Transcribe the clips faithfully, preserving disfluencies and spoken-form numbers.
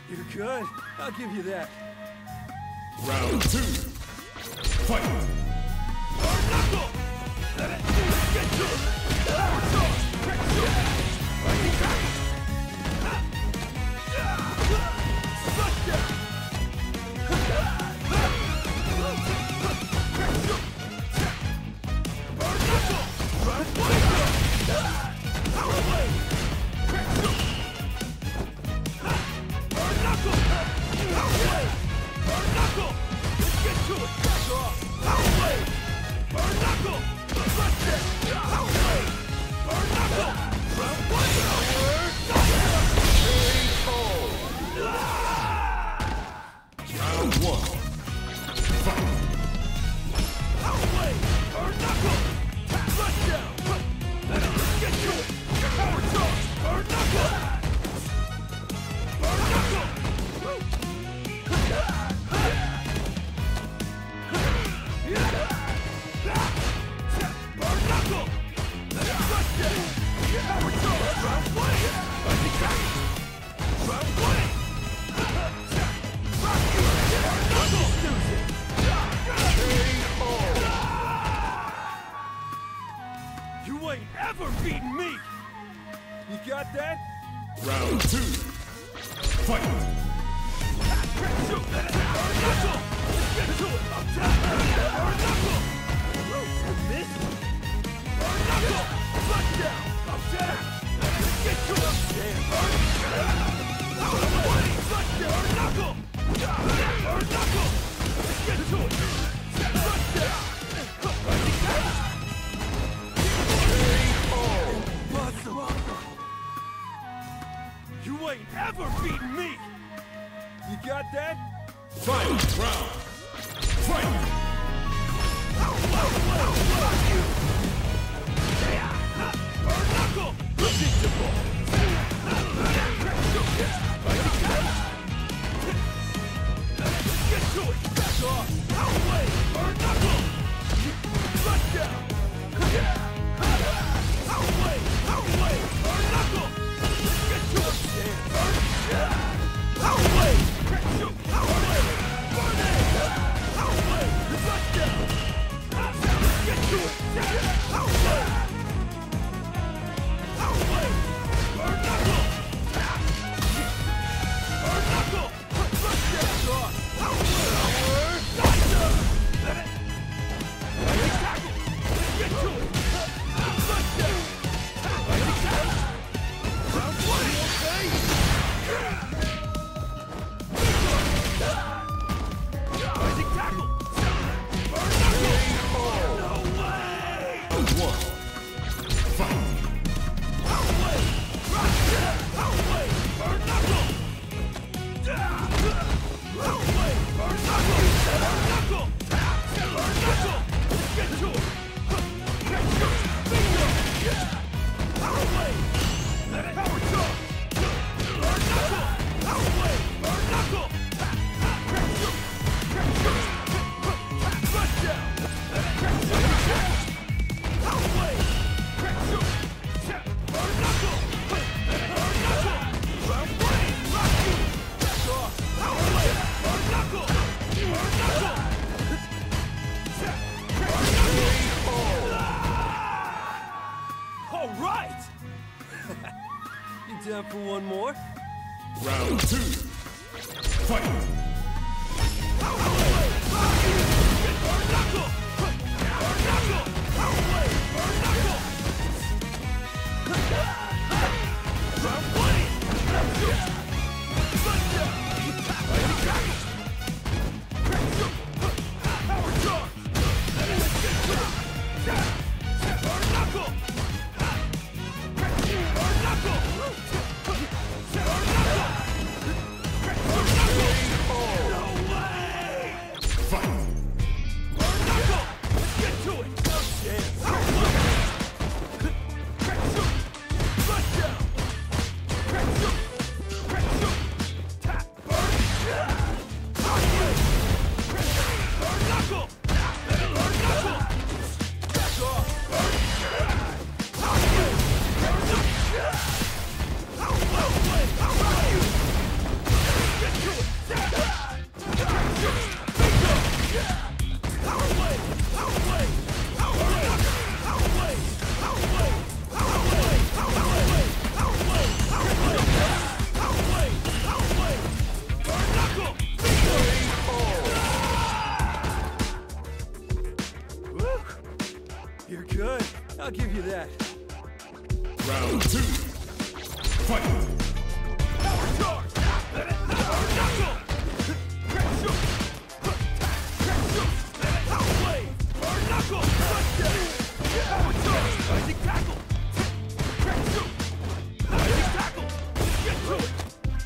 You're good. I'll give you that. Round two. Fight! Knuckle! Get to it! Power charge! You ain't ever beaten me! You got that? Round two. Fight! You ain't ever beaten me! You got that? Final round. Fight! All right! You down for one more? Round two. Fight! Knuckle! I'll give you that. Round two. Fight. Power charge! Power knuckle! Crack shoot! Crack shoot! Power blade! Power knuckle! Touchdown! Power charge! Rising tackle! Crack shoot! Rising tackle! Get to it!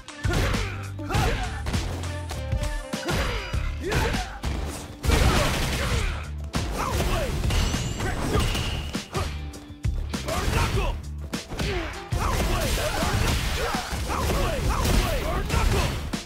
Power blade! Crack shoot! Power knuckle! Power blade! Power blade! Power blade! Power knuckle!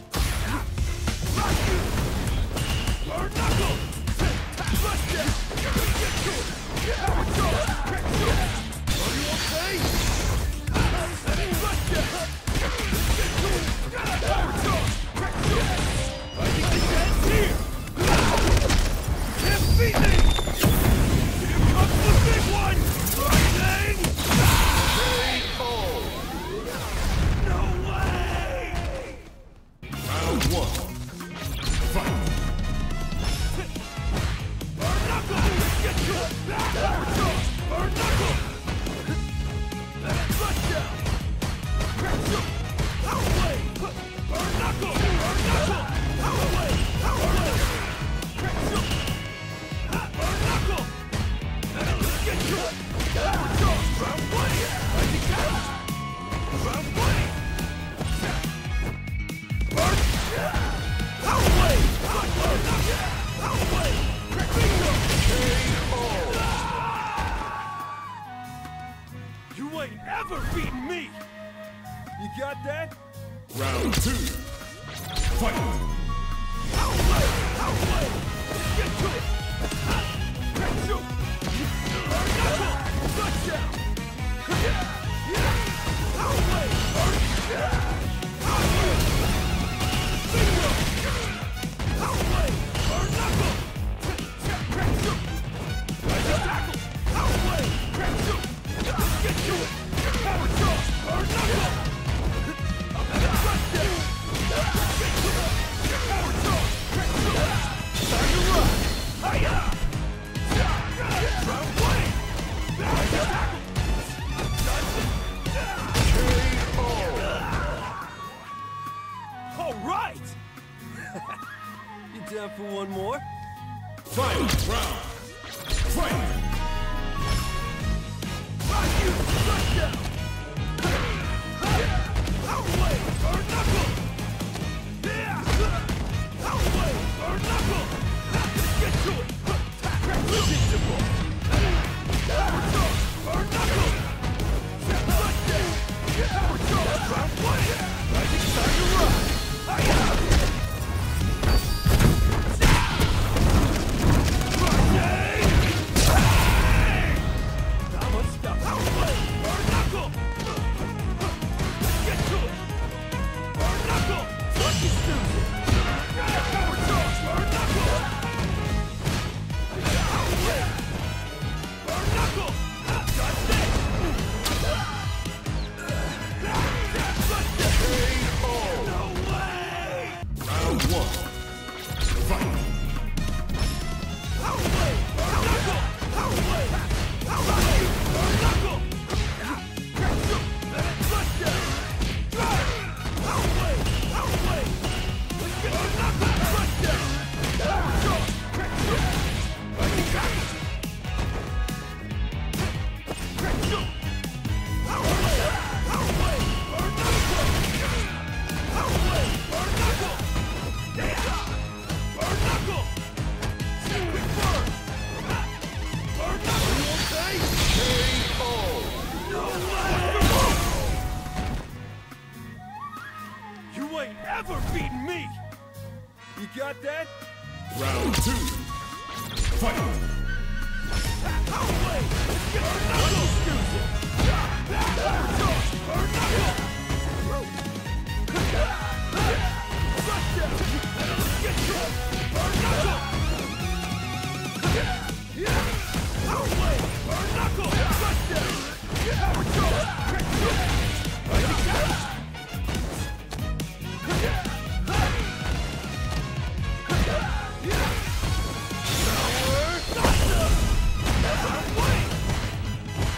Power knuckle! Touchdown! Get to it! Power charge! Crack shoot! Are you okay? Touchdown! Get to it! Power charge! Crack shoot! I think the chance here! Can't beat me! Here comes the big one! Rising! No way! Round one. Fight. Burn knuckle! Get to it! Power charge! Burn knuckle! Touchdown! Crack shoot! Power blade! Burn knuckle! Burn knuckle! Power blade! Power blade! Crack shoot! Burn knuckle! Get to it! Power charge! Round one! Rising tackle! Round one! Burn! Power blade! Burn knuckle! Power blade! Crack bingo! You ain't ever beaten me! You got that? Round two. Fight. Power blade! Power blade! Get to it! Crack shoot! Burn knuckle! Touchdown! Power blade! Burn! Power blade! Bingo! Power blade! Burn knuckle! Crack shoot! Rising tackle! Power blade! Crack shoot! Get to it! Power charge! Burn knuckle! Touchdown! Get to it! Power charge! Crack shoot! Time to run! Hiya! Round one! Rising tackle! All right! You down for one more? Final round. Fight. Rock you! Touchdown! Power blade! Burn knuckle! Power blade! Burn knuckle! Get to it! Predictable! Power charge! Burn knuckle! Touchdown! Power charge! Round one! Rising time to run! Hiya! I'm unstoppable! Power blade! Burn knuckle! Get to it! Burn knuckle! Lucky Susan! Power charge! Burn knuckle! Power blade! Burn knuckle! Got this! No way! Round one. Fight. Power blade! Burn knuckle! Power blade! Power blade! Burn knuckle! Crack shoot! Touchdown! Power blade! Power blade! Burn knuckle! Touchdown! Power charge! Crack shoot! Rising tackle! Crack shoot! Power blade! Power blade! Burn knuckle! Power blade! Burn knuckle! Burn knuckle! Quick burn! Burn knuckle! You okay? No way! You ain't ever beaten me! You got that? Round two. Fight. Power blade! Burn knuckle! Power charge! Burn knuckle! Touchdown! Get to it! Burn knuckle! Power blade! Burn knuckle! Touchdown! Power charge! Crack shoot! Rising tackle! Power! Awesome! Round one!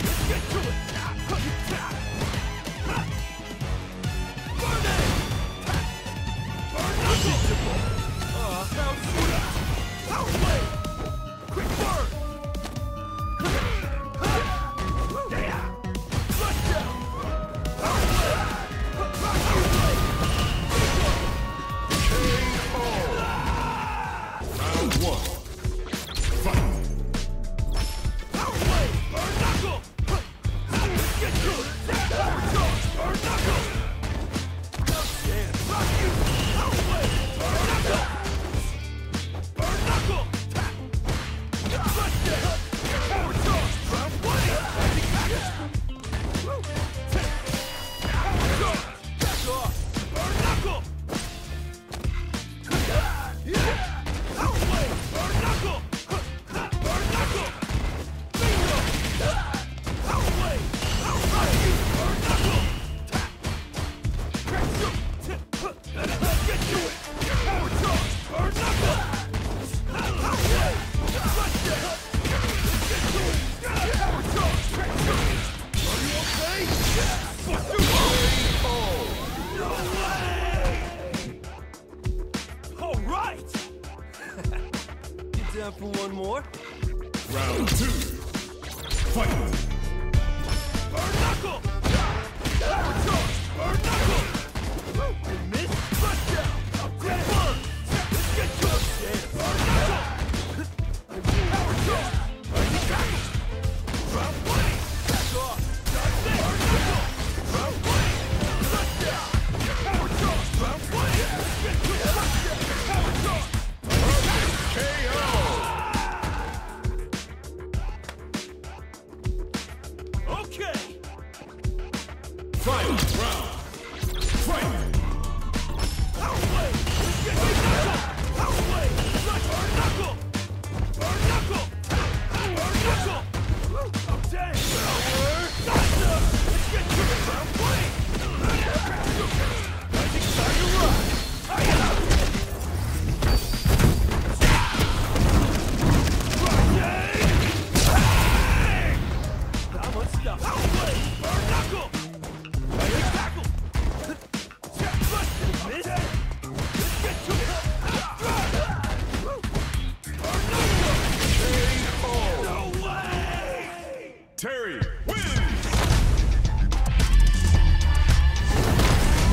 Outway! Quick burn! Letdown! Outway! Round one. Fight. Outway! Burn knuckle! Get good! Power charge! Burn knuckle! Outstand! Rock you! Outway! Burn knuckle! Burn knuckle! Letdown! Power charge! Round one! Heavy package! Power charge! Back off! Burn knuckle! Outway! Burn knuckle! Burn knuckle! Bingo! Outway! Outway! Burn knuckle! Crack you! Get to it! Power charge! Burn knuckle! Outway! Letdown! Get to it! Power charge! Crack you! Are you okay? Buster Roll! No way! All right! You down for one more? Round two. Fight.